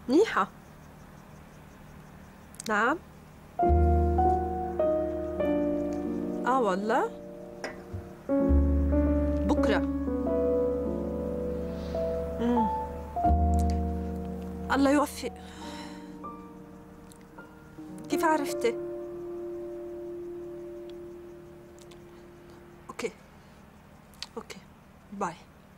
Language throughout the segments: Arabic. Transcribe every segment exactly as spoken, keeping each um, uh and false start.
منيحة. نعم. اه والله بكرة. امم الله يوفق. كيف عرفتي؟ اوكي اوكي باي.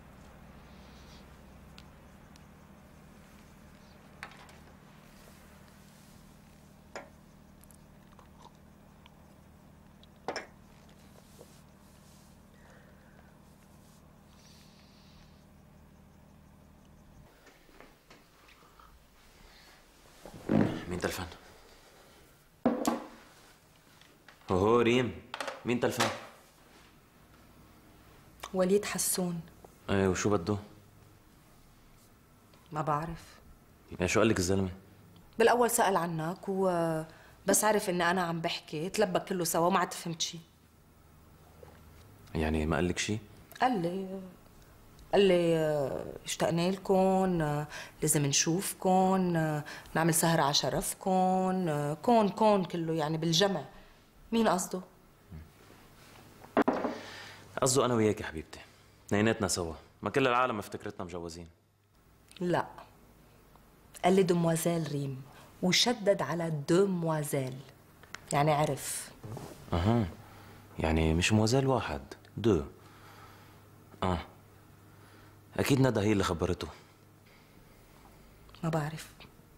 مين تلفن؟ هو ريم، مين تلفن؟ وليد حسون. ايه وشو بده؟ ما بعرف. يعني شو قال لك الزلمه؟ بالاول سأل عنك وبس عرف اني انا عم بحكي تلبك كله سوا وما عاد فهمت شيء. يعني ما قال لك شيء؟ قال لي قال لي اشتقنا لكم، لازم نشوفكم، نعمل سهرة على شرفكم، كون كون كله يعني بالجمع. مين قصده؟ قصده انا وياك يا حبيبتي، اثنيناتنا سوا، ما كل العالم مفتكرتنا مجوزين. لا، قال لي دموازيل ريم وشدد على دموازيل، يعني عرف. اها، يعني مش موازيل واحد، دو. اه اكيد ندى هي اللي خبرته. ما بعرف،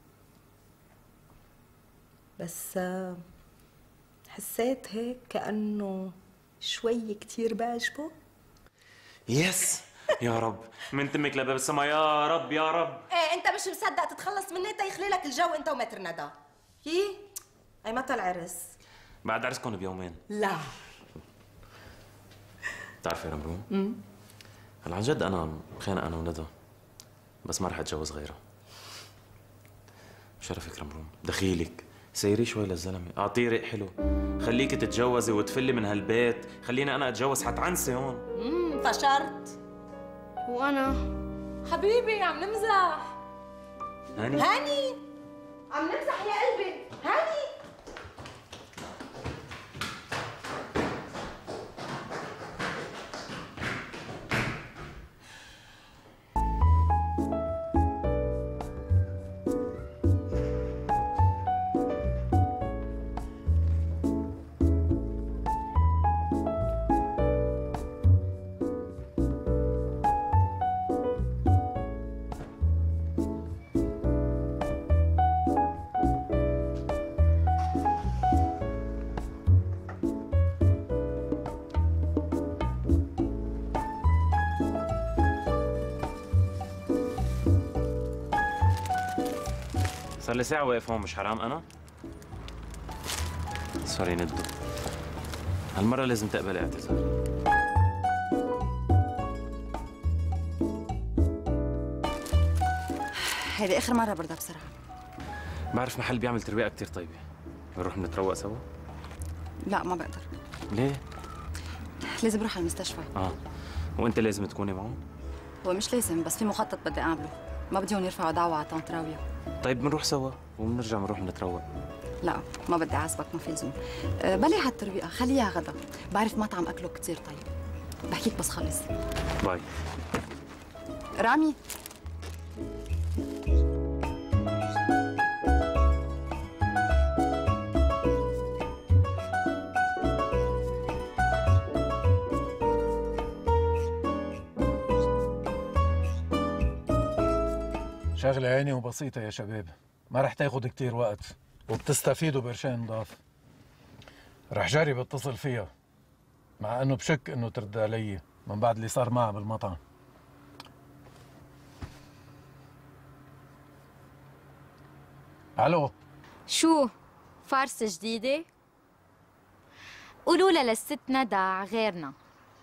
بس حسيت هيك كأنه شوي كتير بعجبه. يس يا رب، من تمك لباب السما، يا رب يا رب. ايه انت مش مصدق تتخلص مني تيخلي لك الجو انت ومتر ندى. يي اي متى العرس؟ بعد عرسكم بيومين. لا بتعرفي يا رمروم؟ امم هلا عن جد انا خانق انا وندى، بس ما رح اتجوز غيرها. شرفك رمروم، دخيلك، سيري شوي للزلمه، اعطيه ريق حلو، خليكي تتجوزي وتفلي من هالبيت، خليني انا اتجوز حتعنسي هون. امم فشرت. وانا حبيبي عم نمزح. هاني هاني عم نمزح يا قلبي. هاني صار لي ساعة واقف هون، مش حرام أنا؟ سوري ندو، هالمرة لازم تقبلي اعتذاري. هيدي آخر مرة برضه بسرعة. بعرف محل بيعمل ترويقة كتير طيبة، بنروح نتروق سوا؟ لا ما بقدر. ليه؟ لازم اروح على المستشفى. اه وانت لازم تكوني معه؟ هو مش لازم، بس في مخطط بدي اعمله، ما بديهم يرفعوا دعوة على طنط راوية. طيب بنروح سوا وبنرجع بنروح نتروق. لا ما بدي اعذبك، ما في لزوم. أه بلي هالترويقة خليها غدا، بعرف مطعم اكله كتير طيب. بحكيك بس خلص. باي. رامي شغلة عيني وبسيطة يا شباب، ما رح تاخد كتير وقت وبتستفيدوا بقرشين نضاف. رح جرب اتصل فيها، مع انه بشك انه ترد علي من بعد اللي صار معها بالمطعم. الو، شو فارسة جديدة؟ قولوا لها للست ندى غيرنا.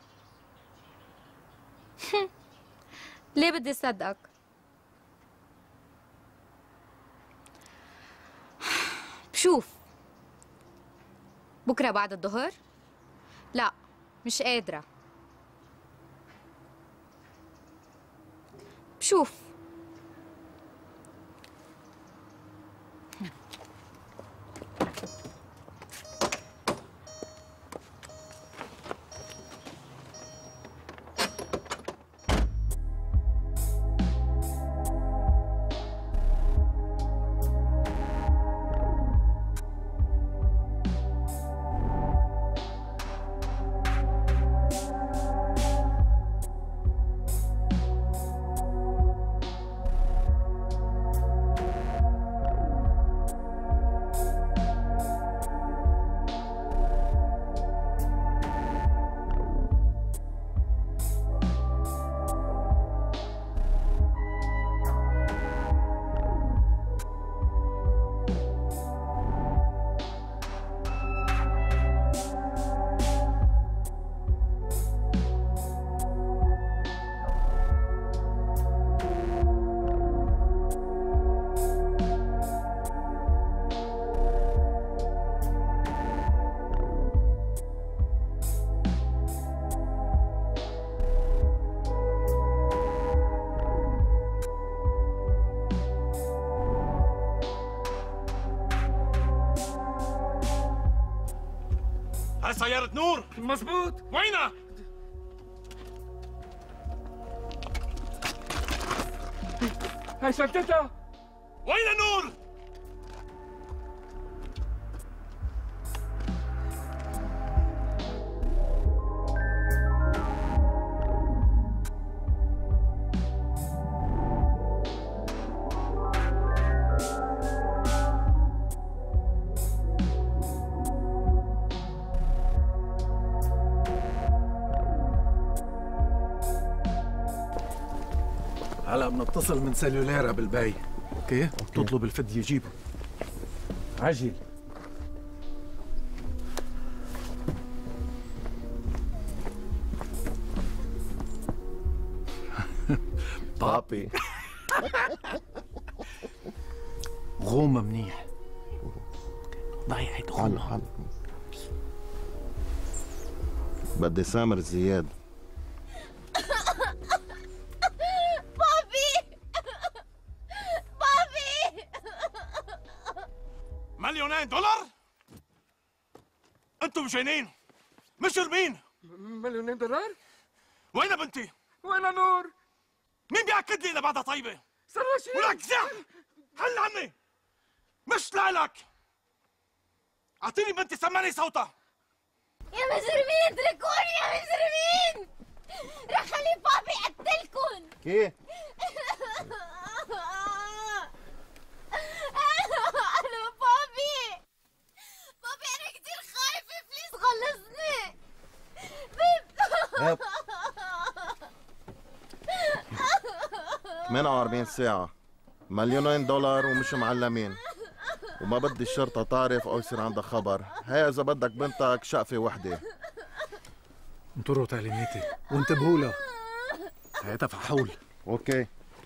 ليه بدي صدقك؟ بشوف بكره بعد الظهر؟ لا مش قادرة. بشوف هاي سيارة نور. مزبوط. وينها؟ هاي شنطتها. وين نور؟ هلا بنتصل من سلوليرا بالبي، اوكي؟ تطلب الفدية جيبه عجل. بابي غومة منيح. ضيعت غومة. بدي سامر زياد. مليونين دولار؟ انتم مجانين مجرمين. مليونين دولار؟ وين بنتي؟ وين نور؟ مين بياكد لي اذا بعدها طيبه؟ سراشي ولك زع هل عني مش لك. اعطيني بنتي سمعني صوتها. يا مجرمين اتركوني يا مجرمين، رح خلي بابي يقتلكن. كيف؟ أنا بابي بابي أنا كتير خايفة، بليز خلصني. ثمانية وأربعين ساعة، مليونين دولار ومش معلمين، وما بدي الشرطة تعرف أو يصير عندها خبر. هي إذا بدك بنتك شقفة وحدة. انطروا تعليماتي وانتبهوا لها. هي تفحول. اوكي.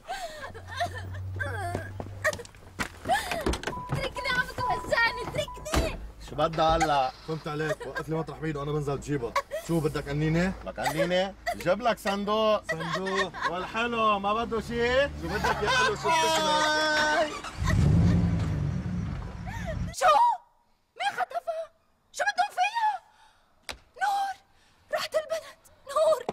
اتركني عم توجعني، اتركني. شو بدها هلا؟ فهمت عليك، وقف لي مطرح مين وانا بنزل بجيبها. شو بدك قنينه؟ لك قنينه؟ جيب لك صندوق. صندوق والحلو ما بده شيء؟ شو بدك يا حلو؟ شو بتشرب؟ شو؟ مين خطفها؟ شو بدهم فيها؟ نور، رحت البنت. نور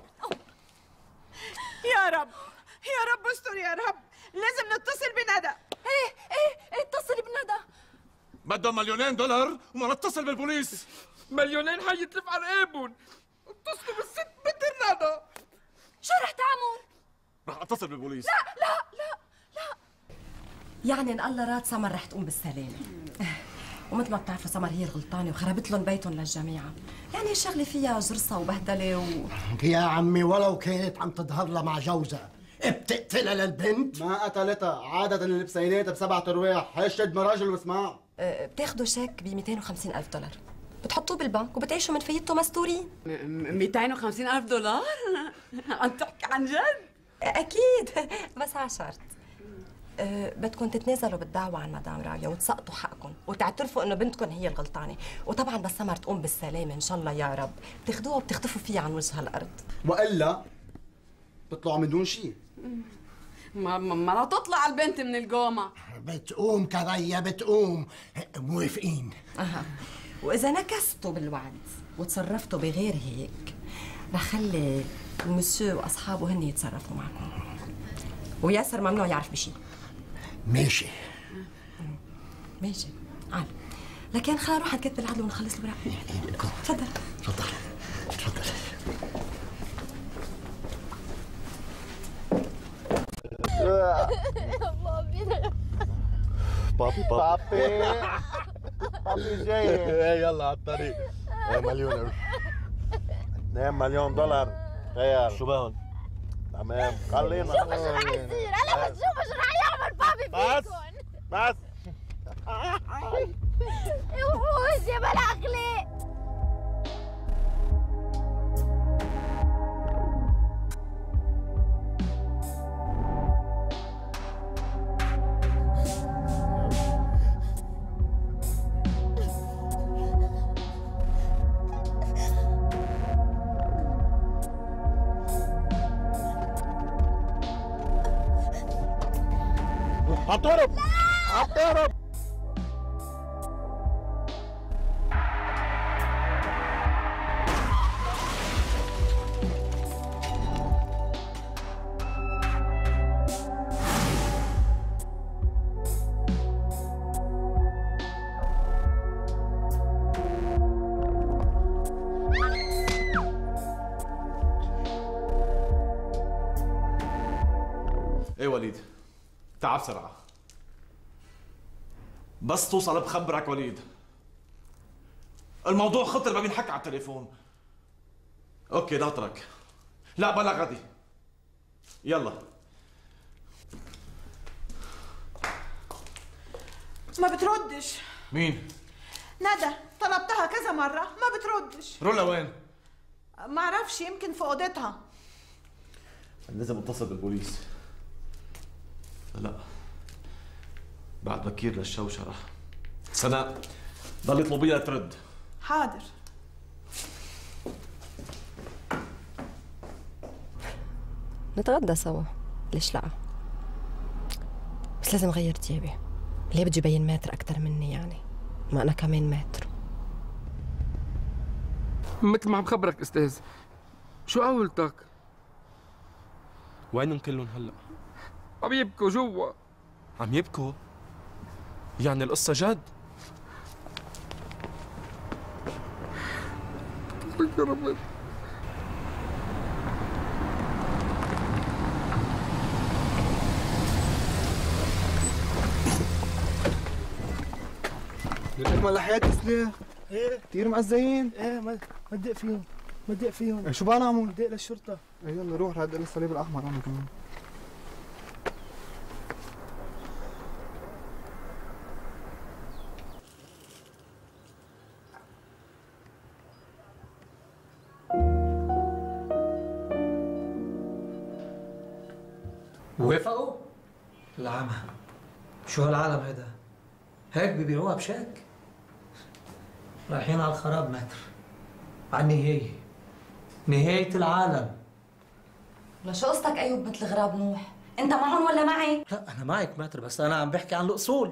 يا رب يا رب استر يا رب، لازم نتصل بندى. ايه ايه ايه اتصلي بندى. بدهم مليونين دولار وما نتصل بالبوليس. مليونين حيتلف على رقابهم. اتصلوا بالست بنت الندى. شو رح تعمل؟ رح اتصل بالبوليس. لا لا لا لا. يعني ان الله راد سمر رح تقوم بالسلامة. ومثل ما بتعرفوا سمر هي الغلطانة وخربت لهم بيتهم للجميعة. يعني الشغلة فيها جرصة وبهدلة و... يا عمي ولو كانت عم تظهر لها مع جوزها، بتقتلها للبنت؟ ما قتلتها، عادة اللي بسيناتها بسبعة ارواح، هي شد مراجل واسمع. أه بتاخدوا شيك ب مئتين وخمسين ألف دولار، بتحطوه بالبنك وبتعيشوا من فيدته مستورين. مئتين وخمسين ألف دولار؟ عم تحكي عن جد؟ أكيد، بس على شرط. أه بدكم تتنازلوا بالدعوة عن مدام راوية وتسقطوا حقكم وتعترفوا إنه بنتكم هي الغلطانة، وطبعا بس سمر تقوم بالسلامة إن شاء الله يا رب، بتاخدوها وبتختفوا فيها عن وجه الأرض. وإلا بتطلعوا من دون شيء. ما ما لا تطلع البنت من القومة. بتقوم كريا بتقوم. موافقين. أها، وإذا نكستوا بالوعد وتصرفتوا بغير هيك رح خلي المسيو وأصحابه هن يتصرفوا معكم، وياسر ممنوع يعرف بشي. ماشي ماشي عال، لكن خلينا نروح نكتب العدل ونخلص الورق. تفضل تفضل تفضل. بابي بابي بابي جاي. ايه يلا على الطريق. ايه مليون اثنين مليون دولار. خير شو بهن؟ تمام خلينا. شوفوا شو رح يصير، هلا بتشوفوا شو رح يعمل بابي فيكم. بس بس وحوش يا بلا اخلاق. هتضرب هتضرب. وليد، تعال بسرعة. بس توصل بخبرك وليد. الموضوع خطر ما بينحكى على التليفون. اوكي ناطرك. لا بلا غدي. يلا. ما بتردش. مين؟ ندى، طلبتها كذا مرة ما بتردش. رولا وين؟ ما اعرفش، يمكن في اوضتها. لازم اتصل بالبوليس. لا بعد بكير للشوشرة. سناء ضل اطلبيها ترد. حاضر. نتغدى سوا، ليش لا؟ بس لازم اغير تيابي. ليه بدي يبين ماتر اكثر مني يعني؟ ما انا كمان ماتر. مثل ما عم خبرك استاذ. شو قولتك؟ وينهم كلهم هلا؟ عم يبكوا جوا. عم يبكوا؟ يعني القصة جد؟ يا رب. للأجمل لحيات سلاح. ايه كثير مأذيين. ايه ما ما تدق فيهم ما تدق فيهم. إيه شو بقى نعمل؟ دق للشرطة. ايه يلا روح رح ادق للصليب الأحمر أنا كمان. وافقوا؟ العمى شو هالعالم هيدا؟ هيك ببيعوها بشك؟ رايحين على الخراب متر، على النهاية، نهاية العالم. لشو قصتك أيوب مثل غراب نوح؟ أنت معهم ولا معي؟ لا أنا معك متر، بس أنا عم بحكي عن الأصول.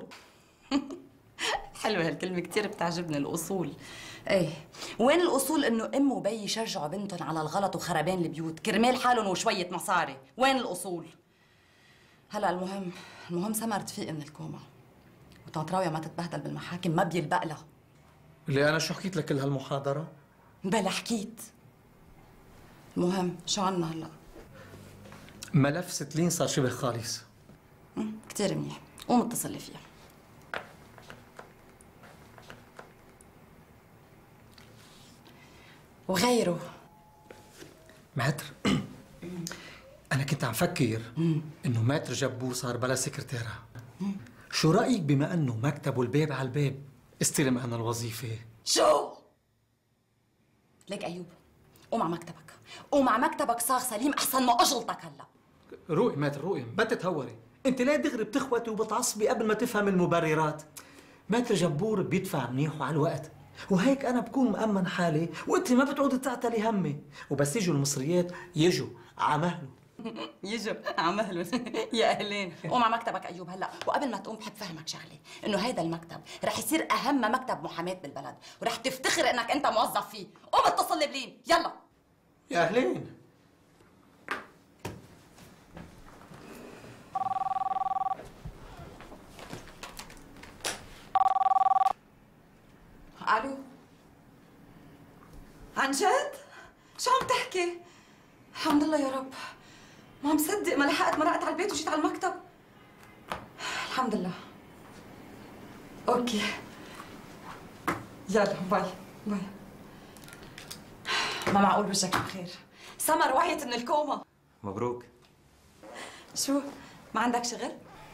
حلوة هالكلمة كتير بتعجبني، الأصول. ايه، وين الأصول إنه أم وبي يشجعوا بنتهم على الغلط وخربان البيوت كرمال حالهم وشوية مصاري؟ وين الأصول؟ هلا المهم، المهم سمر تفيق من الكوما، وطنط راوية ما تتبهدل بالمحاكم، ما بيلبق لها. اللي أنا شو حكيت لك كل هالمحاضرة؟ بلا حكيت. المهم شو عنا هلا؟ ملف ستلين صار شبه خالص. كتير منيح، قوم اتصل لي فيها. وغيره ماتر أنا كنت عم فكر إنه ماتر جبور صار بلا سكرتيرة. شو رأيك بما إنه مكتبه الباب على الباب استلم أنا الوظيفة؟ شو؟ ليك أيوب، قوم على مكتبك، قوم على مكتبك صاغ سليم أحسن ما أجلطك هلا. روقي ماتر روقي، ما تتهوري، أنت ليه دغري بتخوتي وبتعصبي قبل ما تفهم المبررات؟ ماتر جبور بيدفع منيح وعلى الوقت، وهيك أنا بكون مأمن حالي وأنت ما بتعودي تعتلي همي، وبس يجوا المصريات يجوا عمهلوا. يجوا عمهلوا. يا أهلين. قوم على مكتبك أيوب هلا، وقبل ما تقوم بحب فهمك شغلة، إنه هيدا المكتب رح يصير أهم مكتب محاماة بالبلد، ورح تفتخر إنك أنت موظف فيه. قوم اتصل لي بلين، يلا. يا أهلين. الو. عن جد؟ شو عم تحكي؟ الحمد لله يا رب. ما عم صدق ما لحقت مرقت على البيت وجيت على المكتب. الحمد لله. اوكي. يلا باي باي. ما معقول وجهك بخير. سمر وعيت من الكوما. مبروك. شو؟ ما عندك شغل؟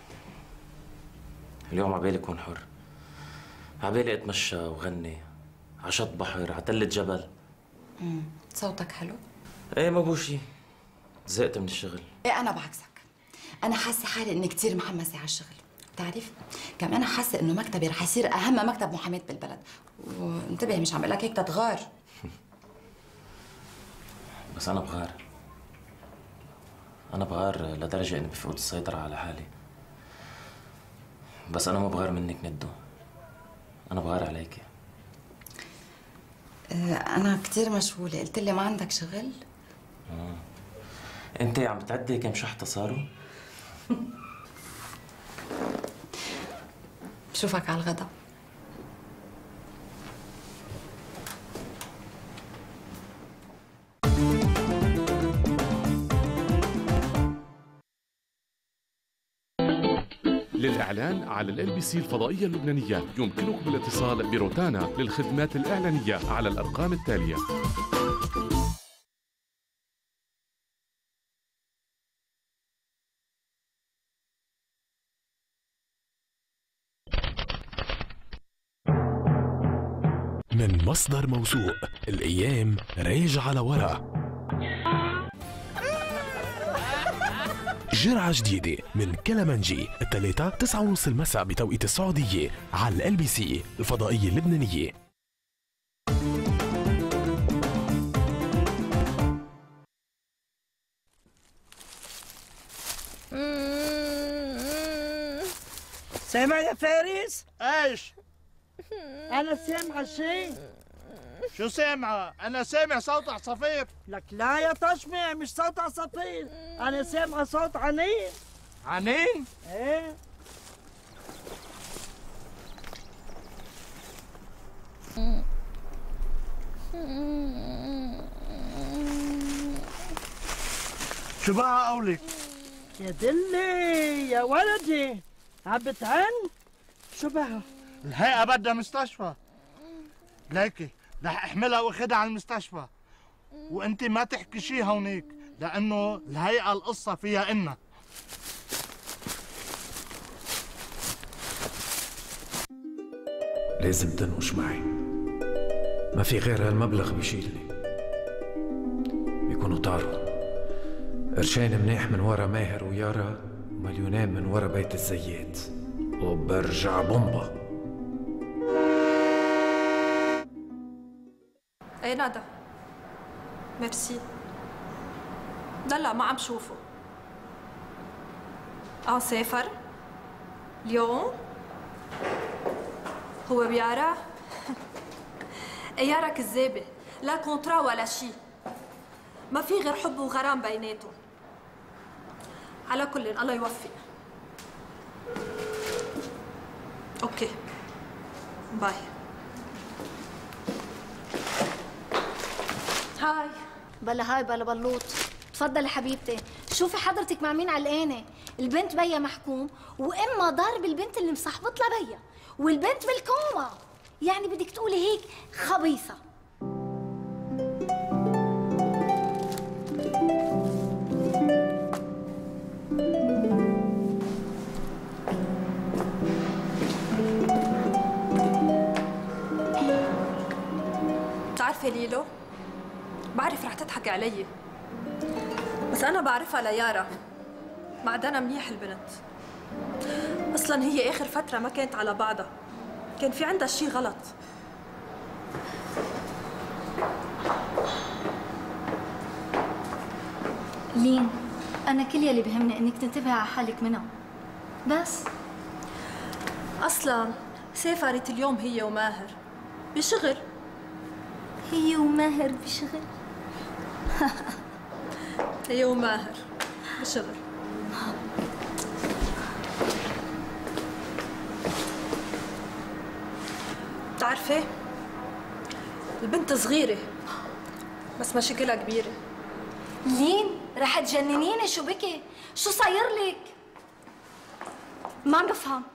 اليوم عبالي اكون حر. عبالي اتمشى وغني على شط بحر، على تلة جبل. امم صوتك حلو؟ ايه ما بو شي، زهقت من الشغل. ايه انا بعكسك، انا حاسه حالي اني كثير محمسه على الشغل، بتعرف؟ كمان انا حاسه انه مكتبي رح يصير اهم مكتب محاماه بالبلد، وانتبه مش عم بقول لك هيك تتغار. بس انا بغار، انا بغار لدرجه اني بفقد السيطره على حالي. بس انا ما بغار منك ندو، انا بغار عليكي. أنا كتير مشغولة، قلت لي ما عندك شغل؟ آه. أنت عم بتعدي كم شحطة صاروا؟ بشوفك على الغدا. للإعلان على ال إل بي سي الفضائية اللبنانية يمكنكم الاتصال بروتانا للخدمات الإعلانية على الأرقام التالية. من مصدر موثوق، الأيام راجعة لورا. جرعة جديدة من كلامنجي الثلاثة تسعة ونص المساء بتوقيت السعودية على ال إل بي سي الفضائية اللبنانية. سامع يا فارس؟ ايش؟ أنا سامعة شيء. شو سامعة؟ أنا سامع صوت عصافير. لك لا يا تشمع، مش صوت عصافير، أنا سامعة صوت عنين. عنين؟ إيه. شو بقى قولك؟ يا دلي يا ولدي، عم بتعن؟ شو بها؟ الهيئة بدها مستشفى. ليكي رح احملها واخدها على المستشفى، وانت ما تحكي شي هونيك لانه الهيئة القصة فيها إنا. لازم تنوش معي، ما في غير هالمبلغ بيشيلني. بيكونوا طاروا قرشين منيح من ورا ماهر ويارا، ومليونين من ورا بيت الزيات، وبرجع بومبا. ايه ندى، ميرسي. لا لا ما عم شوفه. اه سافر اليوم؟ هو بيارا؟ يارا كذابة، لا كونترا ولا شي، ما في غير حب وغرام بيناتهم. على كل الله يوفق. اوكي باي. هاي بلا هاي بلا بلوط. تفضلي حبيبتي، شوفي حضرتك مع مين علقانه. البنت بيا محكوم، واما ضارب البنت اللي مصاحبط لها بيا، والبنت بالكوما. يعني بدك تقولي هيك خبيثه. بتعرفي ليلو، بعرف رح تضحكي علي، بس أنا بعرفها ليارا، معدنها منيح البنت. أصلاً هي آخر فترة ما كانت على بعضها، كان في عندها شي غلط. لين، أنا كل يلي بهمني إنك تنتبهي على حالك منها بس. أصلاً سافرت اليوم هي وماهر بشغل. هي وماهر بشغل؟ هي وماهر بشغل. بتعرفي البنت صغيرة بس مشاكلها كبيرة. لين رح تجننيني، شو بكي؟ شو صاير لك؟ ما عم بفهم.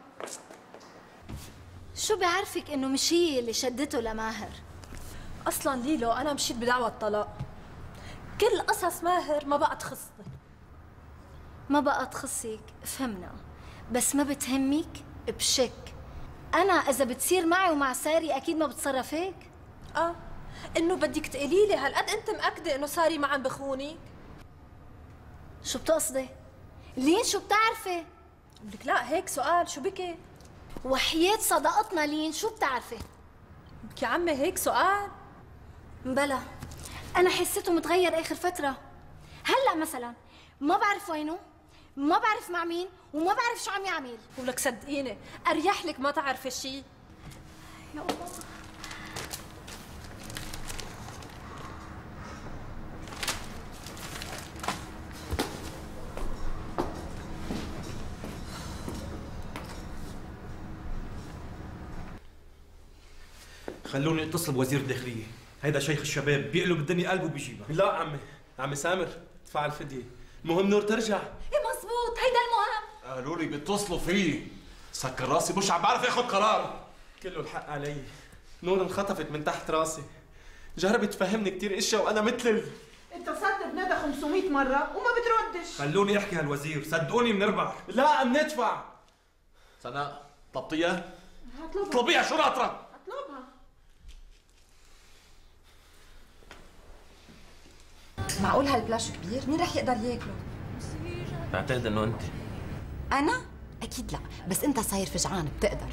شو بيعرفك انه مش هي اللي شدته لماهر؟ اصلا ليلو انا مشيت بدعوى الطلاق. كل قصص ماهر ما بقى تخصني. ما بقى تخصك، فهمنا، بس ما بتهمك بشك. انا اذا بتصير معي ومع ساري اكيد ما بتصرف هيك. اه انه بدك تقولي لي هالقد انت مأكده انه ساري ما عم بخونك؟ شو بتقصدي؟ لين شو بتعرفي؟ لك لا هيك سؤال، شو بكي؟ وحياة صداقتنا لين شو بتعرفي؟ يا عمي هيك سؤال؟ بلا انا حسيته متغير اخر فترة. هلا مثلا ما بعرف وينه، ما بعرف مع مين، وما بعرف شو عم يعمل. ولك صدقيني اريح لك ما تعرفي شيء. يا الله. خلوني اتصل بوزير الداخلية، هيدا شيخ الشباب بيقلب الدنيا قلبه بيجيبها. لا عمي، عمي سامر ادفع الفدية، المهم نور ترجع. ايه مزبوط، هيدا المهم. قالوا لي بيتصلوا فيه. سكر راسي مش عم بعرف اخذ قرار. كله الحق علي. نور انخطفت من تحت راسي. جربت تفهمني كثير اشياء وانا مثل اتصلت بندى خمسمية مرة وما بتردش. خلوني احكي هالوزير، صدقوني بنربح. لا بندفع. سناء طلبتيها؟ هطلبها. اطلبيها شو ناطرة؟ اطلبها. معقول هالبلاش كبير؟ مين رح يقدر ياكله؟ بعتقد انه انت. أنا؟ أكيد لا، بس أنت صاير فجعان بتقدر.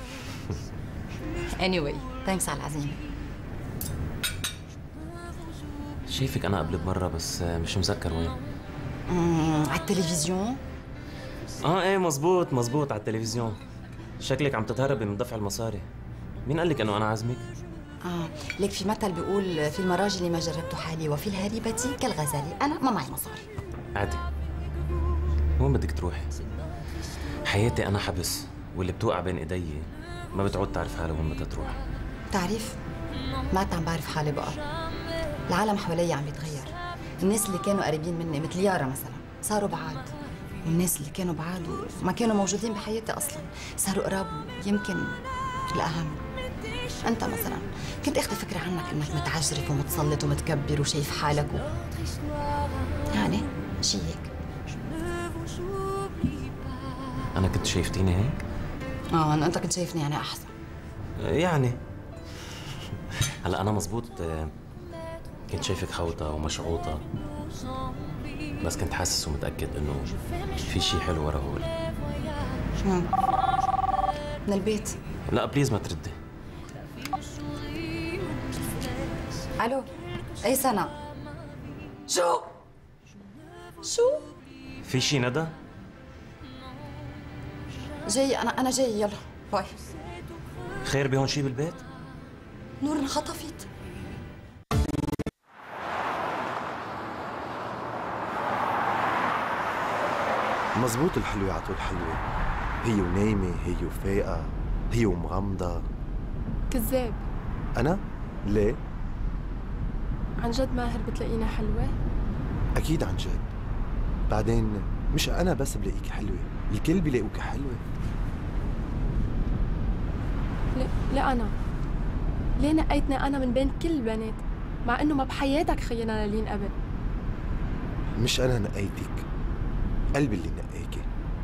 anyway thanks على العزيمة. شايفك انا قبل بمرة بس مش مذكر وين. امم على التلفزيون؟ اه ايه مزبوط مزبوط على التلفزيون. شكلك عم تتهربي من دفع المصاري. مين قال لك انه انا عازمك؟ اه ليك في مثل بيقول في المراجل ما جربت حالي وفي الهريبة كالغزال، أنا ما معي مصاري. عادي. وين بدك تروحي؟ حياتي انا حبس، واللي بتوقع بين ايدي ما بتعود تعرف حالها وين بدها تروح. بتعرف؟ ما عم بعرف حالي بقى. العالم حوالي عم يتغير. الناس اللي كانوا قريبين مني مثل يارا مثلا صاروا بعاد، والناس اللي كانوا بعاد وما كانوا موجودين بحياتي اصلا صاروا قراب. ويمكن الاهم انت مثلا كنت اخذ فكره عنك انك متعجرف ومتسلط ومتكبر وشايف حالك و... يعني شي هيك. انا كنت شايفتيني هيك؟ اه انا انت كنت شايفني يعني احسن يعني. هلا انا مزبوط كنت شايفك خوطة ومشعوطة، بس كنت حاسس ومتأكد انه في شيء حلو ورا هول. من البيت. لا بليز ما تردي. الو اي سنة؟ شو؟ شو؟ في شيء ندى؟ جاي انا انا جاي يلا باي. خير بهون شيء بالبيت؟ نور انخطفت. مزبوط الحلوة عطول حلوة، هي ونايمة هي وفايقة هي ومغمضة. كذاب. أنا؟ ليه؟ عن جد ماهر بتلاقينا حلوة؟ أكيد عن جد. بعدين مش أنا بس بلاقيك حلوة، الكل بيلاقوك حلوة. لا لا أنا ليه نقيتني أنا من بين كل البنات مع إنه ما بحياتك خينا لين قبل؟ مش أنا نقيتك، قلبي اللي نقاكي.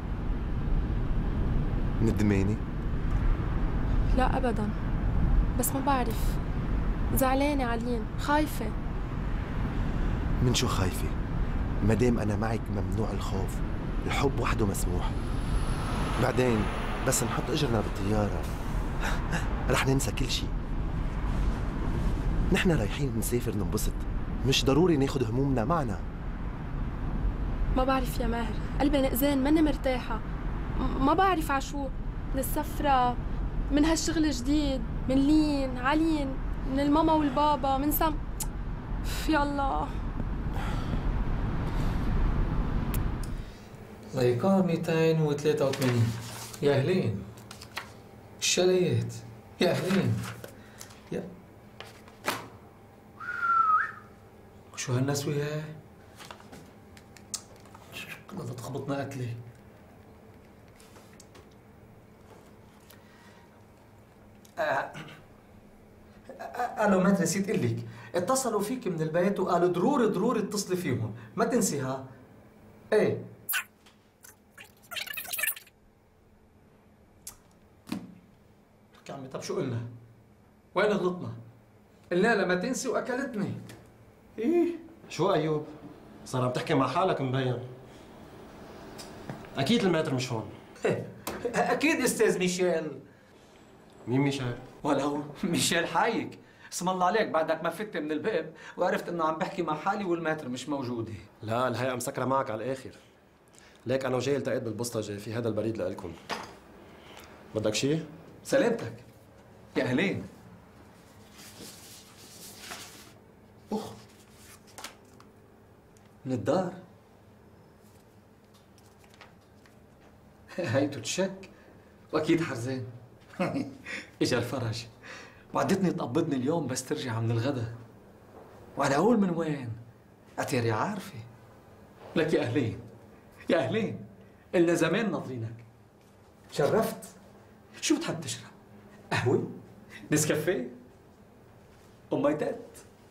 ندمانة؟ لا أبداً، بس ما بعرف، زعلانة علين، خايفة. من شو خايفة؟ مادام أنا معك ممنوع الخوف، الحب وحده مسموح. بعدين بس نحط إجرنا بالطيارة رح ننسى كل شي. نحن رايحين نسافر ننبسط، مش ضروري ناخد همومنا معنا. ما بعرف يا ماهر، قلبي نقزان، ماني مرتاحة. ما بعرف عشو، من السفرة، من هالشغل الجديد، من لين علين، من الماما والبابا، من سم. يا الله. لايكار مئتين وثلاثة وثمانين. يا أهلين. الشاليات. يا أهلين. يا شو هالنسوة هاي؟ بدها تخبطنا قتلة. آه. قالوا ما نسيت اقول لك، اتصلوا فيك من البيت وقالوا ضروري ضروري اتصلي فيهم، ما تنسيها. ايه يا عمي طب شو قلنا؟ وين غلطنا؟ قلنا لها ما تنسي واكلتني. ايه شو ايوب؟ صار عم تحكي مع حالك مبين. اكيد الماتر مش هون. اكيد استاذ ميشيل. مين ميشيل؟ ولو ميشيل حايك، اسم الله عليك بعدك ما فت من الباب وعرفت انه عم بحكي مع حالي والماتر مش موجوده. لا الهيئة مسكرة معك على الآخر. ليك أنا وجاي التقيت بالبسطجة في هذا البريد لإلكم. بدك شيء؟ سلامتك. يا أهلين. أخ من الدار. هيتو تشك وأكيد حرزان. إجا الفرج. وعدتني تقبضني اليوم بس ترجع من الغدا. وأنا أقول من وين؟ أتيري عارفة. لك يا أهلين يا أهلين، إلنا زمان ناطرينك. شرفت. شو بتحب تشرب؟ قهوة؟ نسكافيه؟ أميتات؟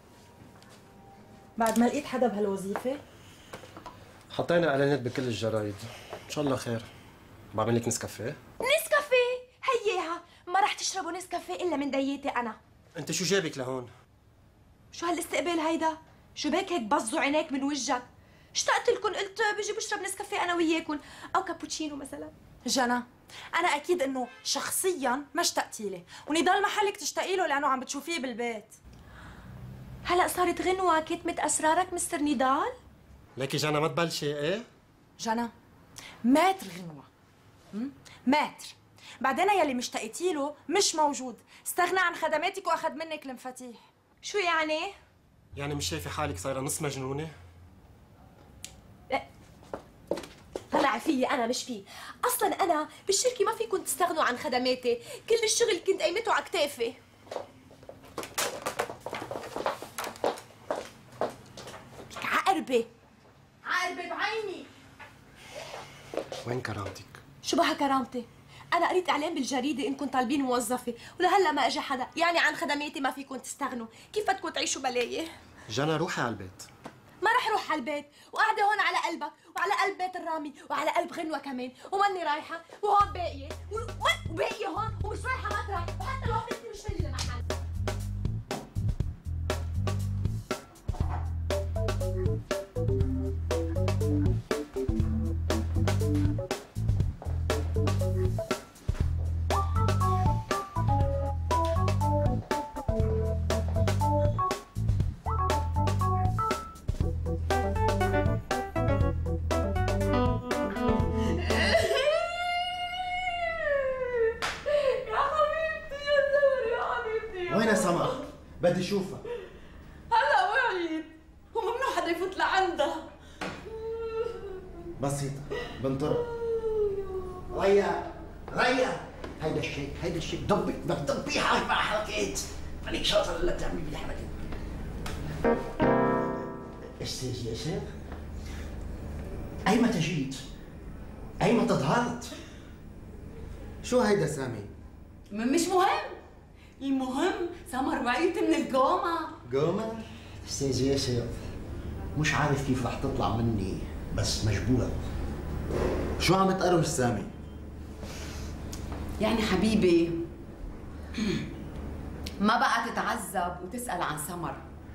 بعد ما لقيت حدا بهالوظيفة؟ حطينا اعلانات بكل الجرايد، ان شاء الله خير. بعمل لك نسكافيه. نسكافيه؟ هياها، ما رح تشربوا نسكافيه الا من دياتي انا. انت شو جابك لهون؟ شو هالاستقبال هيدا؟ شو بك هيك بصوا عينيك من وجهك؟ اشتقت لكم، قلت بيجي بشرب نسكافيه انا وياكم، او كابوتشينو مثلا. جنى، أنا أكيد إنه شخصياً ما اشتقتي لي، ونضال محلك تشتاقي له لأنه عم بتشوفيه بالبيت. هلا صارت غنوة كتمة أسرارك مستر نضال؟ ليكي جانا ما تبلشي ايه؟ جنى، ماتر غنوة. ماتر. بعدين يلي مشتاقتي له مش موجود، استغنى عن خدماتك وأخذ منك المفاتيح. شو يعني؟ يعني مش شايفة حالك صايرة نص مجنونة؟ طلع فيي انا مش فيه، اصلا انا بالشركه ما فيكم تستغنوا عن خدماتي، كل الشغل كنت قيمته على كتافي. عقربه عقربه بعيني. وين كرامتك؟ شو بها كرامتي؟ انا قريت اعلان بالجريده انكم طالبين موظفه، ولهلا ما اجى حدا، يعني عن خدماتي ما فيكم تستغنوا، كيف بدكم تعيشوا بلايه؟ جانا روحي على البيت. ما رح روح على البيت، وقاعدة هون على قلبك وعلى قلب بيت الرامي وعلى قلب غنوة كمان، وماني رايحة وهون باقية وباقية هون ومش رايحة مطرح، وحتى لو بنتي مش مالي لمحل. وين سمر؟ بدي اشوفها. هلا وعيت، وممنوع حدا يفوت لعندها. بسيطة بنطرق. ريا ريا هيدا الشيك هيدا الشيك دبي بدك تدبيه حالك مع حركات، خليك شاطر الا تعمل بيه حركات. استاذ ياسر، ايمتى جيت؟ ايمتى ظهرت؟ شو هيدا سامي؟ مش مهم، المهم سمر وعيت من القومة. قومة؟ استاذ ياسر، مش عارف كيف رح تطلع مني بس مجبور. شو عم تقرمش سامي؟ يعني حبيبي ما بقى تتعذب وتسأل عن سمر.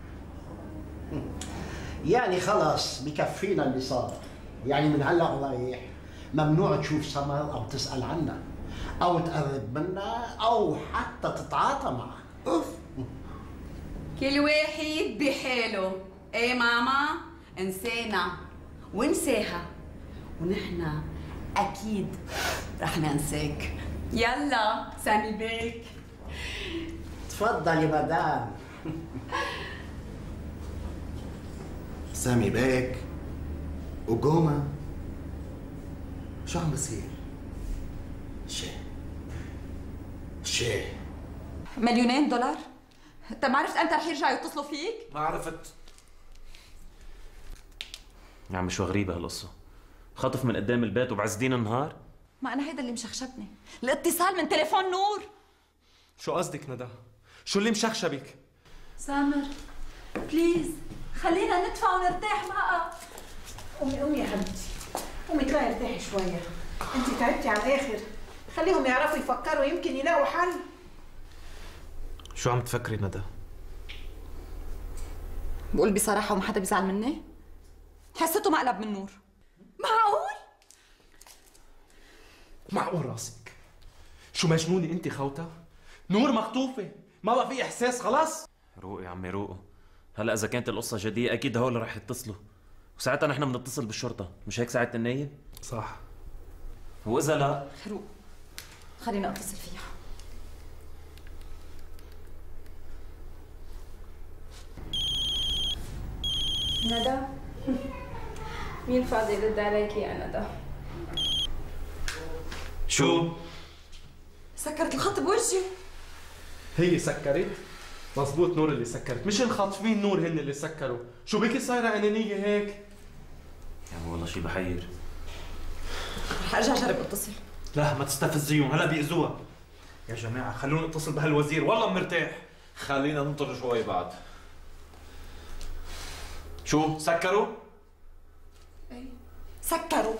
يعني خلص بكفينا اللي صار، يعني من هلا ورايح ممنوع تشوف سمر او تسأل عنها او تقرب منها او حتى تتعاطى معها. اوف. كل واحد بحاله. ايه ماما؟ انسانا ونساها، ونحن اكيد رح ننساك. يلا سامي بيك. تفضلي مدام. سامي بيك وقومة، شو عم بصير؟ شي شي مليونين دولار؟ انت ما عرفت امتى رح يرجعوا يتصلوا فيك؟ ما عرفت. يا عم شو غريبة هالقصة، خطف من قدام البيت وبعز دين النهار؟ ما انا هيدا اللي مشخشبني، الاتصال من تليفون نور. شو قصدك ندى؟ شو اللي مشخشبك؟ سامر بليز خلينا ندفع ونرتاح بقى. قومي قومي يا حبيبتي، قومي اطلعي ارتاحي شوية، انت تعبتي على الآخر، خليهم يعرفوا يفكروا يمكن يلاقوا حل. شو عم تفكري ندى؟ بقول بصراحة وما حدا بيزعل مني؟ حسيته مقلب من نور. معقول؟ معقول راسك؟ شو مجنونة انت خوته؟ نور مخطوفة، ما بقى في احساس خلاص؟ روقي يا عمي روقوا، هلا اذا كانت القصة جدية اكيد هول رح يتصلوا، وساعتها نحن بنتصل بالشرطة، مش هيك ساعة النايب؟ صح. واذا لا روق، خلينا اتصل فيها. ندى مين فاضي يرد عليكي يا ندى؟ شو؟ سكرت الخط بوجهي. هي سكرت؟ مزبوط نور اللي سكرت، مش الخاطفين نور هن اللي سكروا، شو بكي صايرة أنانية هيك؟ يا عم والله شي بحير. رح ارجع اجرب اتصل. لا ما تستفزيهم، هلا بيأذوها. يا جماعة خلونا نتصل بهالوزير، والله مرتاح. خلينا ننطر شوي بعد. شو سكروا؟ ايه سكروا.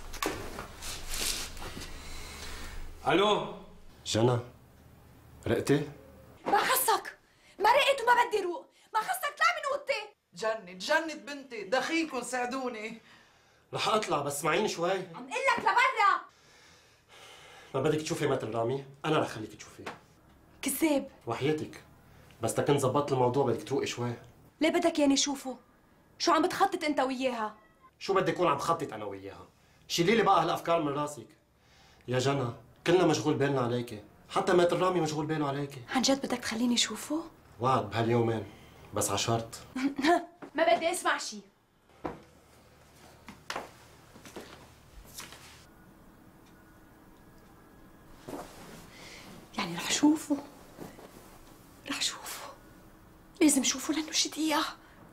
الو جنى، رقتي؟ ما خصك، ما رقت وما بدي روق، ما خصك طلع من اوضتي. جنت جنت بنتي، دخيلكم ساعدوني. رح اطلع بس اسمعيني شوي. عم قل لك لبرا. ما بدك تشوفي مات رامي؟ انا رح خليك تشوفيه. كذاب. وحياتك بس تكن ظبطت الموضوع بدك تروقي شوي. ليه بدك ياني شوفه؟ شو عم بتخطط انت وياها؟ شو بدي اكون عم تخطط انا وياها؟ شيلي لي بقى هالافكار من راسك. يا جنى كلنا مشغول بالنا عليكي، حتى مات الرامي مشغول باله عليكي. عن جد بدك تخليني اشوفه؟ وعد بهاليومين بس على شرط. ما بدي اسمع شيء. يعني رح شوفه، رح شوفه، لازم شوفه لانه شدية.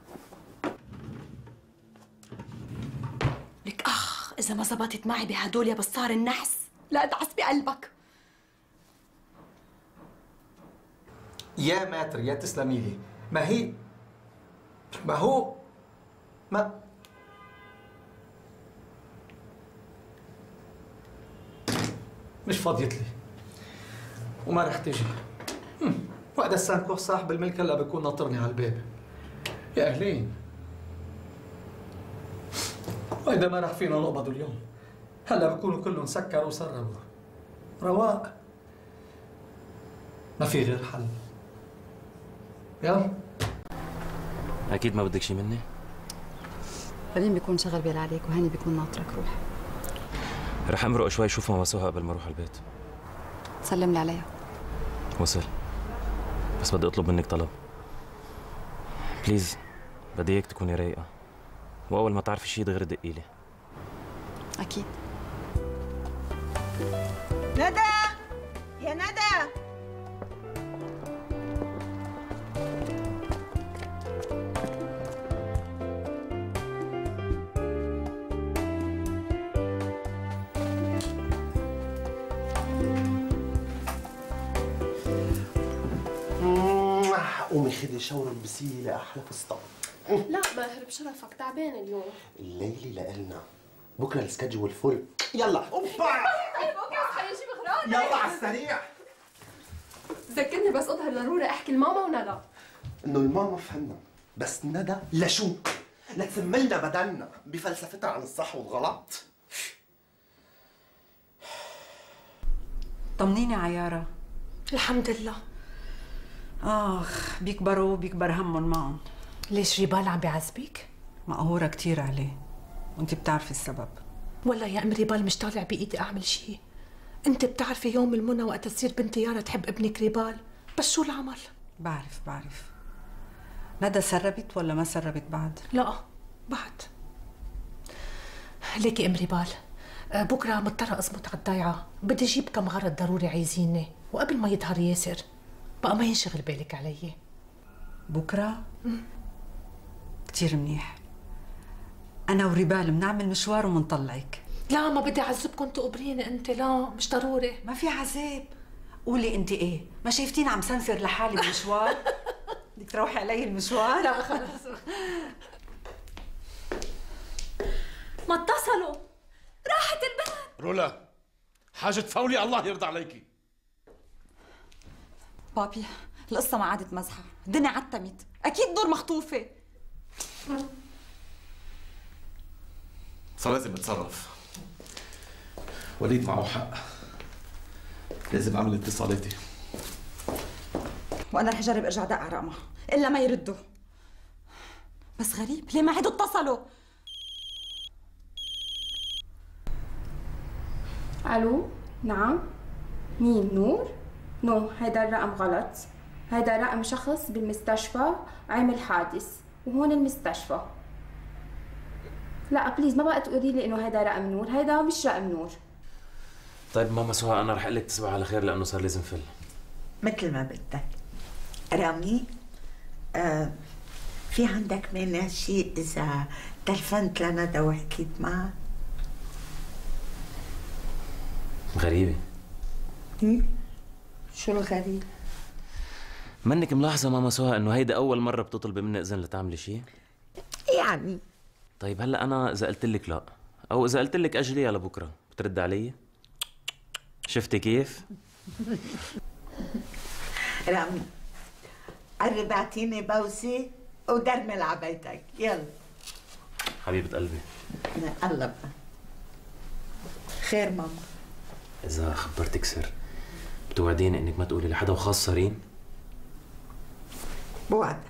لك اخ اذا ما زبطت معي بهدول يا بصار النحس لا ادعس بقلبك. يا ماتر يا تسلمي لي، ما هي ما هو ما مش فاضيت لي وما رح تجي. وقت السانكوخ صاحب الملك هلا بيكون ناطرني على الباب. يا اهلين، وإذا ما رح فينا نقبض اليوم هلا بيكونوا كلهم سكروا وسربوا. رواق، ما في غير حل. يلا. اكيد ما بدك شي مني؟ خليل بيكون شغل بال عليك وهاني بيكون ناطرك. روح. رح امرق شوي شوف مواسوها قبل ما اروح على البيت. سلم لي عليها. وصل، بس بدي اطلب منك طلب. بليز بدي اياك تكوني رايقه، واول ما تعرفي شي دغري دقي لي. اكيد. ندى يا ندى، قومي خدي شاور البسيه لاحلى فستان. لا ماهر بشرفك تعبان اليوم. الليله لإلنا، بكره السكجول فل. يلا اوبا يلا على السريع. ذكرني بس اظهر ضروري احكي لماما وندى. انه الماما فهمنا، بس ندى لشو؟ لتسملنا بدلنا بفلسفتها عن الصح والغلط. طمنيني عيارة. الحمد لله. اخ بيكبروا بيكبر همهم معهم. ليش ريبال عم بيعذبك؟ مقهورة كتير عليه وانت بتعرفي السبب. والله يا ام ريبال مش طالع بايدي اعمل شيء. انت بتعرفي يوم المنى وقت تصير بنتي يارا تحب ابنك ريبال، بس شو العمل؟ بعرف بعرف. ندى سربت ولا ما سربت بعد؟ لا بعد. ليكي ام ريبال، بكره مضطرة ازمت على الضيعة، بدي اجيب كم غرض ضروري عايزيني وقبل ما يظهر ياسر بقى ما ينشغل بالك علي. بكره؟ كتير منيح. انا وريبال بنعمل مشوار ومنطلعك. لا ما بدي اعذبكم تقبريني انت، لا مش ضروري. ما في عذاب. قولي انت ايه؟ ما شايفتيني عم سنفر لحالي بمشوار؟ بدك تروحي علي المشوار؟ لا خلص. ما اتصلوا، راحت البنت. رولا حاجة فولي الله يرضى عليكي. بابي القصة ما عادت مزحة، الدنيا عتمت، أكيد دور مخطوفة. صار لازم اتصرف. وليد معه حق، لازم اعمل اتصالاتي. وأنا رح أجرب أرجع دق على رقمها، إلا ما يردوا. بس غريب، ليه ما عادوا اتصلوا؟ الو نعم، مين؟ نور؟ نو هيدا الرقم غلط، هيدا رقم شخص بالمستشفى عمل حادث وهون المستشفى. لا بليز ما بقى تقولي لي انه هيدا رقم نور، هيدا مش رقم نور. طيب ماما سهى انا رح اقول لك تصبح على خير لانه صار لازم فل. مثل ما بدك. رامي آه في عندك مانع شيء اذا تلفنت لندى وحكيت معها؟ غريبة. ايه؟ شو الغريب؟ منك ملاحظة ماما سهى انه هيدا أول مرة بتطلبي مني إذن لتعملي شيء؟ يعني طيب هلا أنا إذا قلت لك لا أو إذا قلت لك أجليها لبكرة بترد علي؟ شفتي كيف؟ رامي قرب اعطيني بوسه ودرمل على بيتك، يلا. حبيبة قلبي. الله بقى. خير ماما؟ إذا خبرتك سر بتوعديني إنك ما تقولي لحدا وخاصة ريم؟ بوعدك.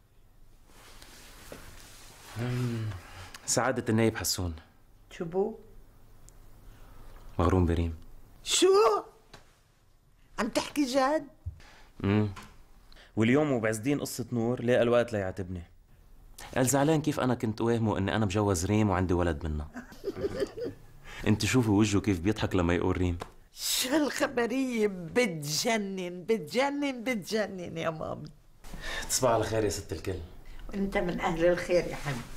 سعادة النايب حسون. شو بو؟ مغروم بريم. شو؟ عم تحكي جد؟ امم واليوم وبعز دين قصة نور لاقى الوقت ليعاتبني. قال زعلان كيف أنا كنت واهمه إني أنا بجوز ريم وعندي ولد منها. أنت شوفي وجهه كيف بيضحك لما يقول ريم. شو الخبرية بتجنن بتجنن بتجنن يا مامي. تصبح على خير يا ست الكل. وانت من اهل الخير يا حبيبي.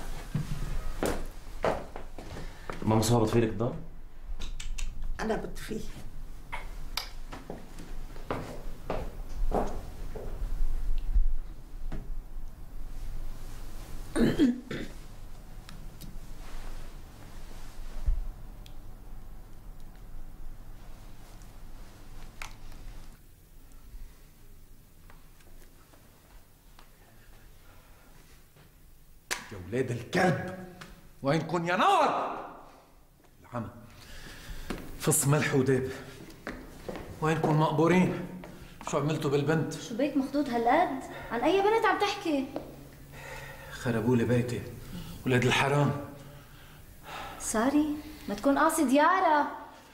ماما سهى بتفيلك الضوء؟ انا بطفيه. يا ولاد الكلب وينكن يا نار؟ العمى فص ملح وداب. وينكن مقبورين؟ شو عملتوا بالبنت؟ شو بيك مخدود هالقد؟ عن أي بنت عم تحكي؟ خربوا لي بيتي ولاد الحرام. ساري ما تكون قاصد يارا.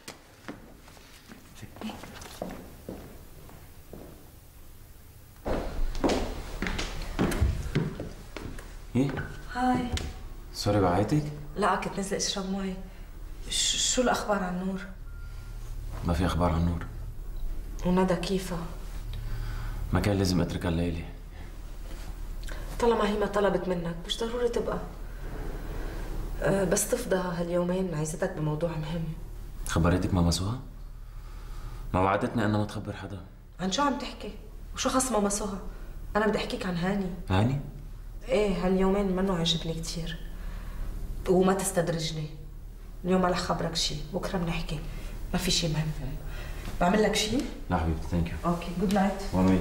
ايه؟ هاي. سوري بعيتك؟ لا كنت نازله اشرب مي. شو الاخبار عن نور؟ ما في اخبار عن نور. وندى كيفها؟ ما كان لازم اتركها الليله. طالما هي ما طلبت منك مش ضروري تبقى. أه بس تفضى هاليومين عايزتك بموضوع مهم. خبرتك ماما سهى؟ ما وعدتني انها ما تخبر حدا. عن شو عم تحكي؟ وشو خص ماما سهى؟ انا بدي احكيك عن هاني. هاني؟ ايه هاليومين منه عجبني كثير. وما تستدرجني. اليوم ما رح خبرك شيء، بكره بنحكي. ما في شيء مهم. بعمل لك شيء؟ لا حبيبتي ثانك يو. اوكي جود نايت. وين؟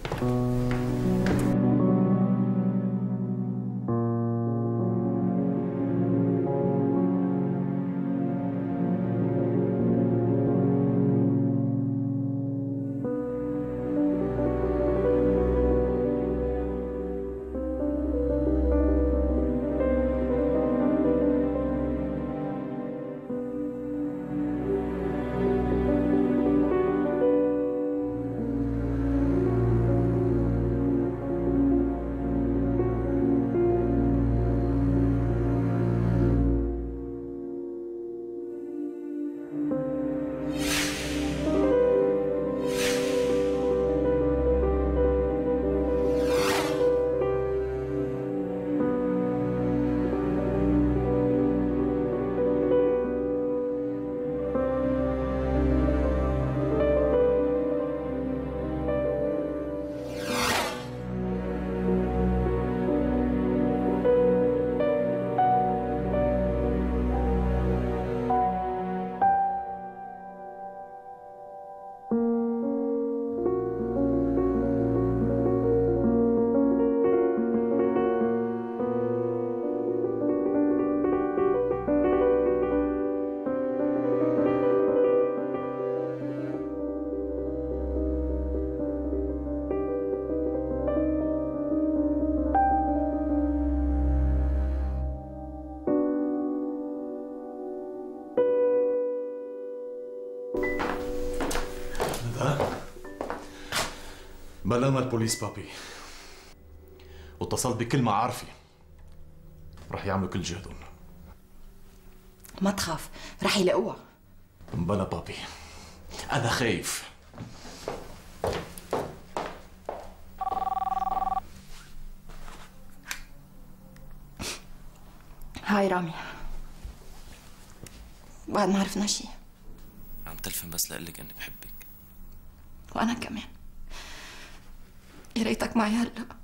بلغنا البوليس بابي واتصلت بكل معارفي، رح يعملوا كل جهدهم. ما تخاف رح يلاقوها. مبلا بابي أنا خايف. هاي رامي، بعد ما عرفنا شيء. التلفون بس لأقلك اني بحبك. وانا كمان. يا ريتك معي هلا.